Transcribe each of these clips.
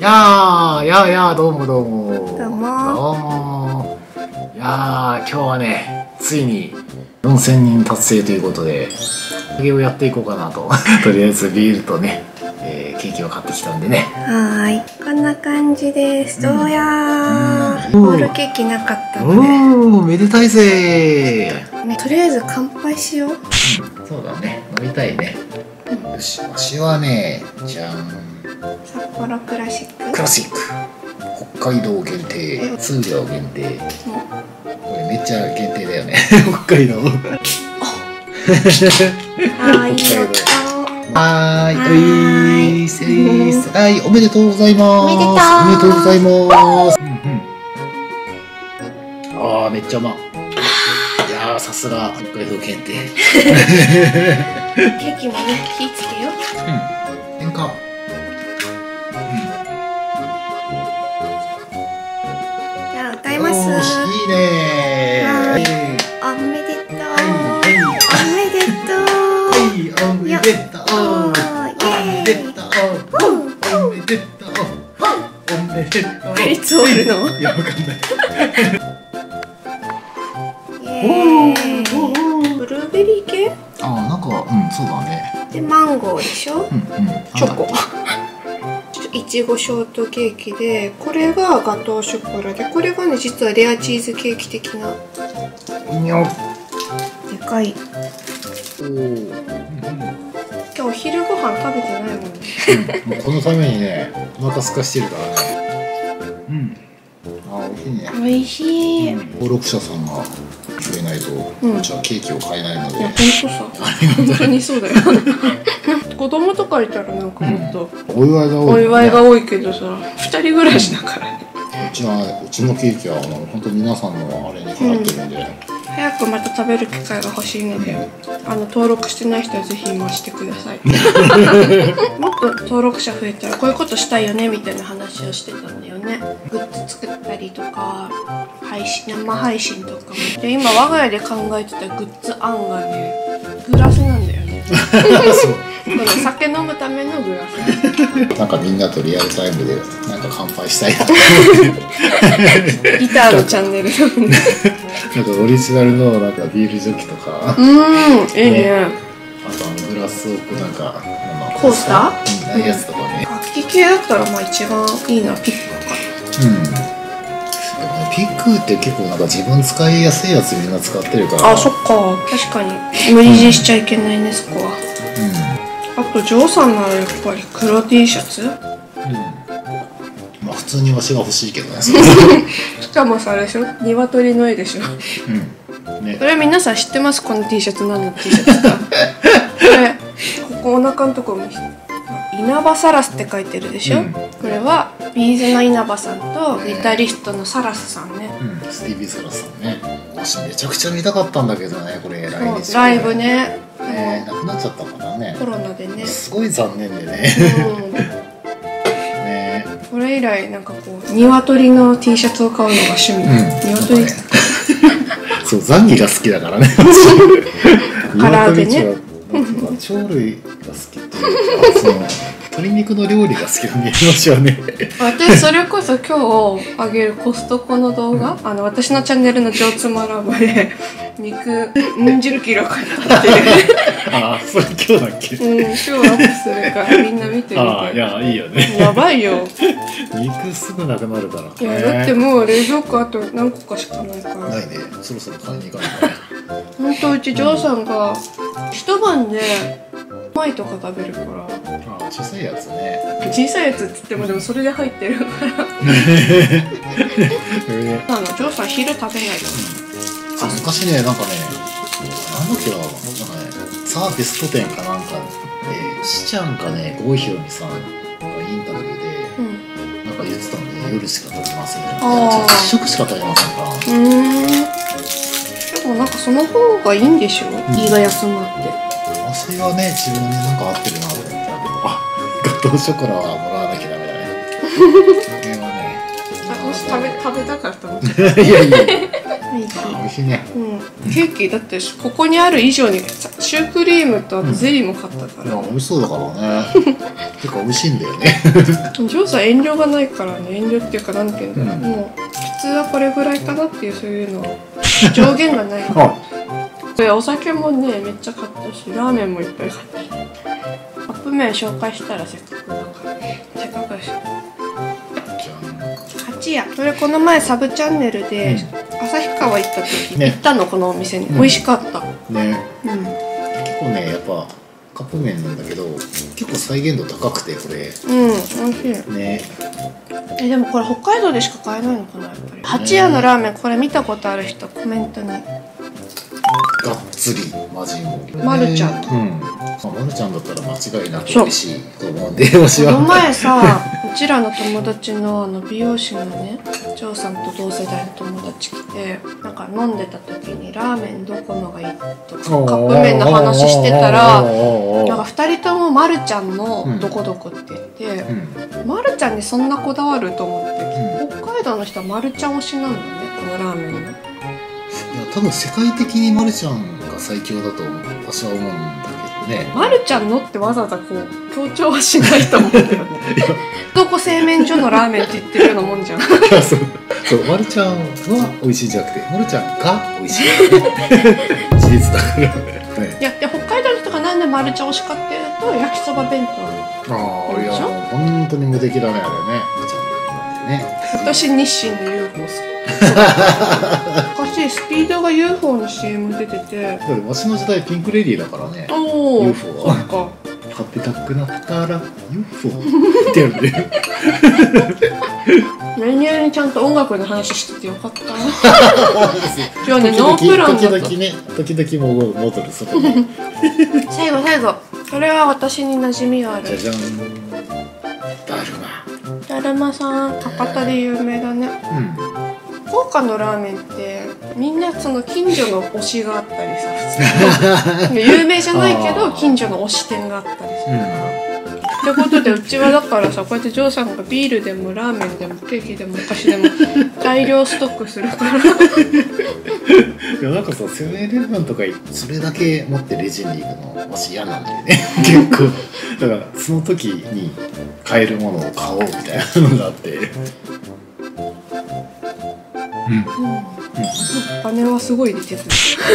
どうもどうも。 どうも。 どうも。今日はね、ついに4000人達成ということで、揚げをやっていこうかなと。とりあえずビールとね、ケーキを買ってきたんでね。 はーい。こんな感じです。どうやー。ロールケーキなかったので。 めでたいぜー。 ね、とりあえず乾杯しよう。 そうだね。飲みたいね。よし、わしはね、じゃん。 札幌クラシック。 クラシック。北海道限定、数量限定。これめっちゃ限定だよね。北海道。 はい、 はい、おめでとうございます。 おめでとう。 おめでとうございます。ああ、めっちゃうま。いやー、さすが北海道限定。 ケーキもね、火つけよう。 変化。 じゃあ、歌います。 いいねー。 おめでとう。 おめでとう。 おめでとう。 おめでとう。おめでとう。おめでとう。 いつ終わるの？ いや、わかんない。 イエーイ。ブルーベリー系？ なんか、そうだね。 で、マンゴーでしょ？チョコ。いちごショートケーキで、これがガトーショコラで、これがね、実はレアチーズケーキ的な。でかい。今日お昼ご飯食べてないもんね。 もうこのためにね、お腹空かしてるからね。美味しいね。 美味しい。 登録者さんが増えないと、じゃあケーキを買えないので。 いや、本当にそうだよ。子供とかいたらなんかもっとお祝いが多い。 お祝いが多いけどさ、2人暮らしだからね。 うちのケーキは本当皆さんのあれにかかってるんで。 早くまた食べる機会が欲しいので、登録してない人はぜひ今してください。もっと登録者増えたらこういうことしたいよねみたいな話をしてたんだよね。グッズ作ったりとか生配信とかも。で、今我が家で考えてたグッズ案がね、グラスなんだよね。この酒飲むためのグラス。 なんかみんなとリアルタイムでなんか乾杯したいな。 ギターのチャンネルとかね。 なんかオリジナルのなんかビールジョッキとか。 いいね。 あとグラスをなんかコースター？ ないやつとかね。 楽器系だったらまあ一番いいのはピックかな。 でもね、ピックって結構なんか自分使いやすいやつみんな使ってるから。 あ、そっか。確かに無理強いしちゃいけないね、そこは。あとジョーさんならやっぱり黒 T シャツ？ まあ普通にわしが欲しいけどね。 しかもさ、あれでしょ？鶏の絵でしょ？ ね。 これ皆さん知ってます？この T シャツ何の T シャツか。これ、ここお腹のところ稲葉サラスって書いてるでしょ？これはビーズの稲葉さんとギタリストのサラスさんね。 スティービー・サラスさんね。私めちゃくちゃ見たかったんだけどね、これ来日。 ライブね。 なくなっちゃったからね。 コロナでね。 すごい残念でね。ね。 これ以来なんかこう鶏の T シャツを買うのが趣味。鶏。 そう、ザンギが好きだからね。 唐揚げね。 鳥類が好きっていうか、その鶏肉の料理が好きなんで、私はね。 私それこそ今日あげるコストコの動画、私のチャンネルの上妻ラボで肉10キロ買ったっていう。 それ今日だっけ？ 今日アップするからみんな見てみて。 いや、いいよね。 やばいよ。 肉すぐなくなるから。 いや、だってもう冷蔵庫あと何個かしかないから。 ないね。そろそろ買いに行かないとね。 ほんとうちジョーさんが一晩で米とか食べるから。 小さいやつね。 小さいやつって言ってもでもそれで入ってるから。ジョーさん昼食べないの？昔ね、なんかね、なんだっけな、なんかね、ザ・ベスト10かなんかで、しちゃんかね、郷ひろみさんがインタビューで、なんか言ってたんで、夜しか食べませんみたいな。1食しか食べませんから。 でもなんかその方がいいんでしょ？胃が休まって。 私はね、自分になんか合ってるなと思ったけど、ガトーショコラはもらわなきゃダメだね。これはね。 食べたかったの。 いやいや。 美味しい。 美味しいね。 ケーキだってここにある以上にシュークリームとゼリーも買ったから、 美味しそうだからね。結構美味しいんだよね。 ジョーさん遠慮がないからね。遠慮っていうかなんていうんだろう、もう普通はこれぐらいかなっていう、そういうの上限がないお酒もねめっちゃ買ったし、ラーメンもいっぱい買ったし、カップ麺紹介したらせっかくだからせっかくだし。八屋、それこの前サブチャンネルで旭川行った時行ったの、このお店に。美味しかったね。 結構ね、やっぱカップ麺なんだけど結構再現度高くて、これ美味しいね。でもこれ北海道でしか買えないのかな、やっぱり。八屋のラーメン、これ見たことある人コメントに。 がっつりマジモリ、 まるちゃん。 まるちゃんだったら間違いなく美味しいと思うんで、この前さ、うちらの友達の美容師のね、張さんと同世代の友達来て、なんか飲んでた時にラーメンどこのがいいとかカップ麺の話してたら、なんか2人ともまるちゃんのどこどこって言って、まるちゃんにそんなこだわると思って、北海道の人はまるちゃん推しなんだね、このラーメンの。いや多分世界的にまるちゃんが最強だと私は思うんだけどね。 まるちゃんのってわざわざこう強調はしないと思うんだよね。どこ製麺所のラーメンって言ってるようなもんじゃん。 そう、まるちゃんは美味しいじゃなくて、まるちゃんが美味しい、事実だから。いや、で北海道の人がなんでまるちゃん推しかっていうと、焼きそば弁当いや本当に無敵だね、あれね。 私日清で UFO 好き。昔スピードが UFO の CM 出てて、 わしの時代ピンクレディーだからね。UFO は食べたくなったら UFO ってやるね。 何々にちゃんと音楽の話しててよかった。今日ねノープランだった。 時々もう戻るそこに。 最後、これは私に馴染みがある。 じゃじゃん。 だるまさん、博多で有名だね。福岡のラーメンってみんなその近所の推しがあったりさ、普通に有名じゃないけど近所の推し店があったりするから。ってことでうちはだからさ、こうやってジョーさんがビールでもラーメンでもケーキでもお菓子でも大量ストックするから。いやなんかさ、セブンイレブンとかそれだけ持ってレジに行くの私嫌なんだよね。結構だからその時に買えるものを買おうみたいなのがあって。 お金はすごい出てる。ケ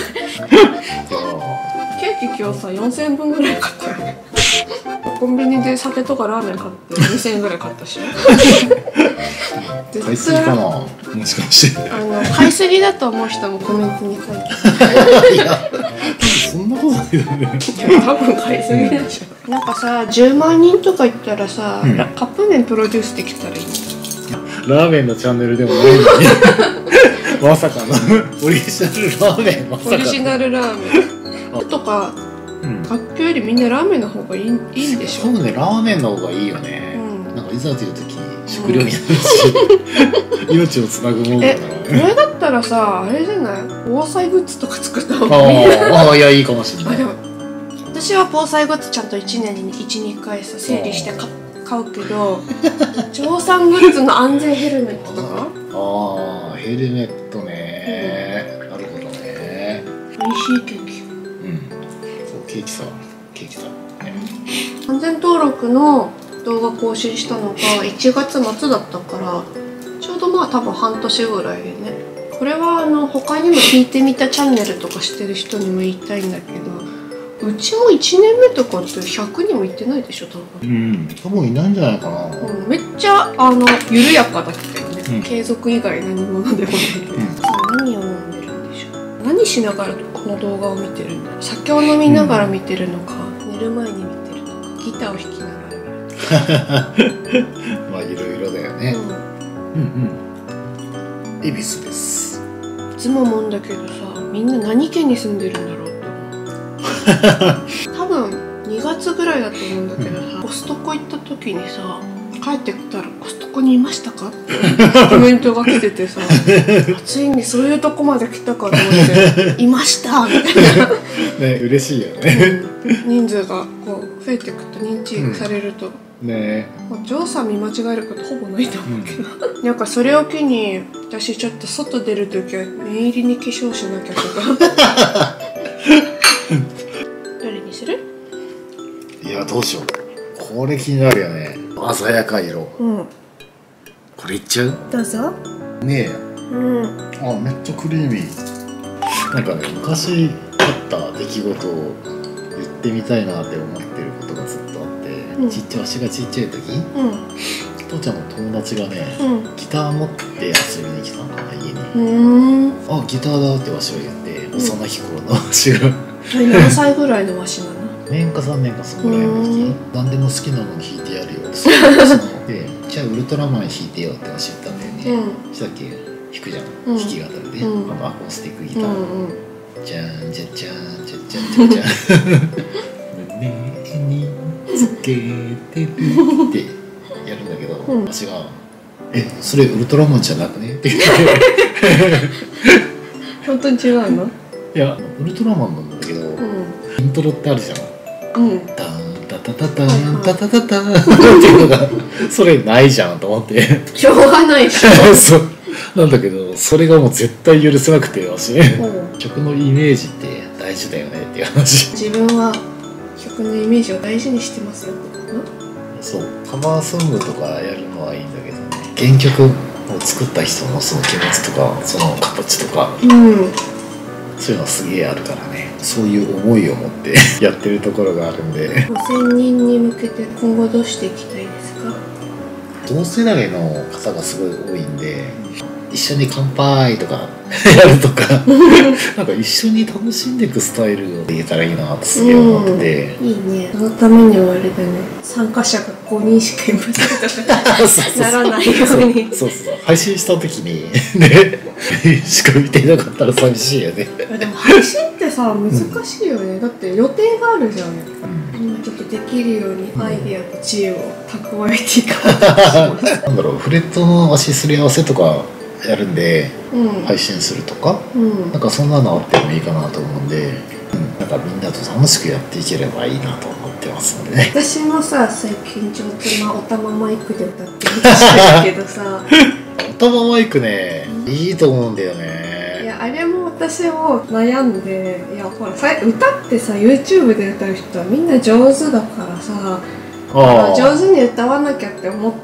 ーキ今日さ4000円分ぐらい買ったよね。コンビニで酒とかラーメン買って2000円ぐらい買ったし。 買いすぎかな、もしかして。 買いすぎだと思う人もコメントに書いて。 いやそんなことないよね。 多分買いすぎでしょ。なんかさ、10万人とか言ったらさ、カップ麺プロデュースできたらいい。 ラーメンのチャンネルでもないのにまさかのオリジナルラーメン。 オリジナルラーメンとか学級よりみんなラーメンの方がいいんでしょ。 そうね、ラーメンの方がいいよね。なんかいざという時食料になるし、命をつなぐものだからね。 これだったらさ、あれじゃない、防災グッズとか作った方がいい。 いやいいかもしれない。 私は防災グッズちゃんと1年に 1,2 回さ整理して買うけど、張さんグッズの安全ヘルメットとか。 ヘルメットね、なるほどね。 美味しいケーキ。 そうケーキさ安全登録の動画更新したのが1月末だったから、ちょうどまあ多分半年ぐらいでね。これは他にも聞いてみたチャンネルとかしてる人にも言いたいんだけど、うちも1年目とかって100にも行ってないでしょ多分。 多分いないんじゃないかな。 めっちゃ緩やかだったよね。継続以外何者でもないけど。何を飲んでるんでしょう。何しながらこの動画を見てるんだ。酒を飲みながら見てるのか、寝る前に見てるのか、ギターを弾きながら見る。 まあいろいろだよね。恵比寿です。 いつも思うんだけどさ、みんな何県に住んでるんだろうって思う。多分2月ぐらいだと思うんだけどさ、コストコ行った時にさ、帰ってきたら「コストコにいましたか?」ってコメントが来ててさ、ついにそういうとこまで来たかと思って「いました!」みたいなね、嬉しいよね。 人数がこう増えていくと、認知されると、 ね、 ジョーさん見間違えることほぼないと思うけど、なんかそれを機に私ちょっと外出るときは念入りに化粧しなきゃとかどれにする？ いや、どうしよう。これ気になるよね。鮮やかい色。 うん、 これいっちゃう？ どうぞ。 ねえ。 うん、 あ、めっちゃクリーミー。なんかね、昔あった出来事を言ってみたいなって思ってることがずっとあって、 うん、 わしがちっちゃい時、 うん、 父ちゃんの友達がね、 うん、 ギター持って遊びに来たのかな、家に。あ、ギターだってわしは言って、幼き頃のわしが何歳ぐらいのわしなの？ 年か3年かそのぐらいの時、何でも好きなのに弾いてやるよってで、じゃあウルトラマン弾いてよってわし言ったんだよね。したっけ、弾くじゃん、弾き語りで、アコースティックギター、じゃんじゃじゃんじゃじゃんじゃじゃん胸につけてるってやるんだけど、わしが「え、それウルトラマンじゃなくね？」って言って本当に違うの？ いや、ウルトラマンなんだけど、イントロってあるじゃん。ダンタタタタンタタタタンっていうのがそれないじゃんと思ってしょうがないでしょそうなんだけど、それがもう絶対許せなくて、私曲のイメージって大事だよねっていう話。 自分は曲のイメージを大事にしてますよってこと？ そう、カバーソングとかやるのはいいんだけどね、原曲を作った人のその気持ちとかその形とか、そういうのすげえあるからね。そういう思いを持ってやってるところがあるんで。 5000人に向けて今後どうしていきたいですか？ 同世代の方がすごい多いんで、一緒に乾杯とかやるとかなんか一緒に楽しんでいくスタイルをできたらいいなってすげえ思ってて、 いいね。そのためにはあれだね、参加者が5人しかいませんとかならないように。 そう配信した時にねしか見てなかったら寂しいよね。 でも配信ってさ難しいよね、だって予定があるじゃん。今ちょっとできるようにアイディアと知恵を蓄えていかないとします。 なんだろう、フレットの足すり合わせとかやるんで、配信するとか、なんかそんなのあってもいいかなと思うんで、なんかみんなと楽しくやっていければいいなと思ってますのでね。 私もさ、最近上手なおたまマイクで歌ってみたけどさおたまマイクね、いいと思うんだよね。 いや、あれも私も悩んで、いやほら歌ってさ YouTube で歌う人はみんな上手だからさ、上手に歌わなきゃって思って、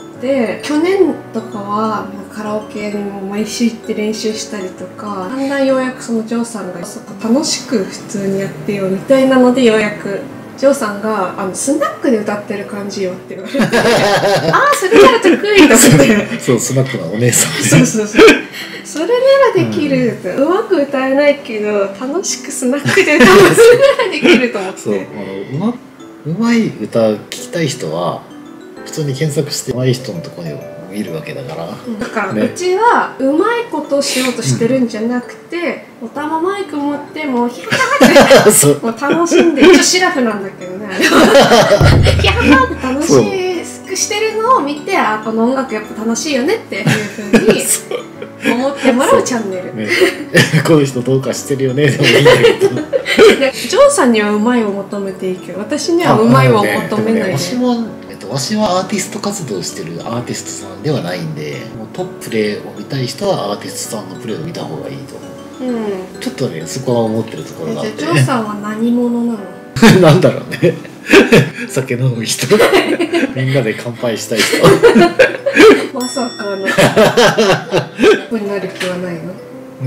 去年とかはカラオケにも毎週行って練習したりとか、だんだんようやくそのジョーさんがそこ楽しく普通にやってよみたいなので、ようやくジョーさんがスナックで歌ってる感じよって言われてああ、それなら得意と思ってそう、スナックのお姉さん、 そうそれならできるって、うまく歌えないけど楽しくスナックで歌うそれならできると思って。そう、 うまい歌聴きたい人は普通に検索してうまい人のところに見るわけだから、 だから、うちはうまいことをしようとしてるんじゃなくて、おたまマイク持ってもうヒャーってもう楽しんで、一応シラフなんだけどねヒャーって楽しくしてるのを見て、あ、この音楽やっぱ楽しいよねっていうふうに思ってもらうチャンネル、 この人どうかしてるよねでもいいんだけどジョーさんにはうまいを求めていいけど、私にはうまいを求めない。 わしはアーティスト活動してるアーティストさんではないんで、もうトッププレーを見たい人はアーティストさんのプレーを見た方がいいと思う。ちょっとね、そこは思ってるところがあって。 ジョーさんは何者なの？ なんだろうね酒飲む人みんなで乾杯したい人まさかのここになる気はないの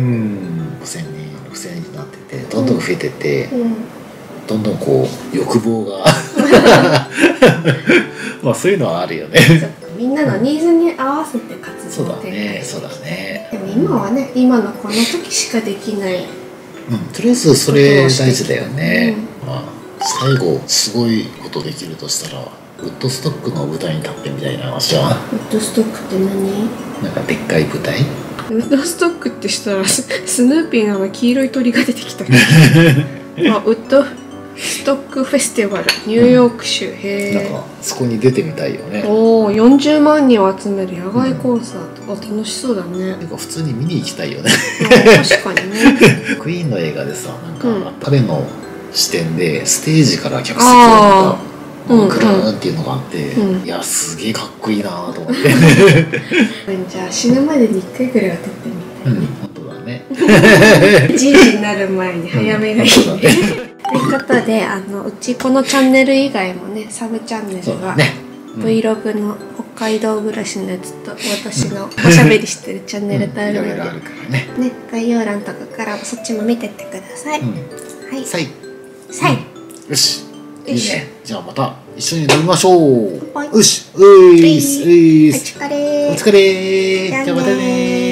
？5000人6000人になってて、どんどん増えてて、どんどんこう欲望がまあそういうのはあるよねみんなのニーズに合わせて活動を展開して、 そうだね。 でも今はね、今のこの時しかできない、 とりあえずそれ大事だよね。まあ最後すごいことできるとしたら、ウッドストックの舞台に立ってみたいな話は。 ウッドストックって何？ なんかでっかい舞台？ ウッドストックってしたらスヌーピーの黄色い鳥が出てきたウッドストックフェスティバルニューヨーク州、へえ。 なんかそこに出てみたいよね。 おお、40万人を集める野外コンサート、楽しそうだね。 なんか普通に見に行きたいよね確かにねクイーンの映画でさ、なんか彼の視点でステージから客席を見たクルーンっていうのがあって、いやすげえかっこいいなと思って。 じゃあ死ぬまでに1回ぐらいは撮ってみたいね。 本当だね。 じいじになる前に早めがいいね。ということでうちこのチャンネル以外もねサブチャンネルが、Vlog の北海道暮らしのやつと私のおしゃべりしてるチャンネルとあるので、ね、概要欄とかからそっちも見てってください。はい。さい。 よし。いいね。じゃあまた一緒に飲みましょう。よし。お疲れ。じゃあまたね。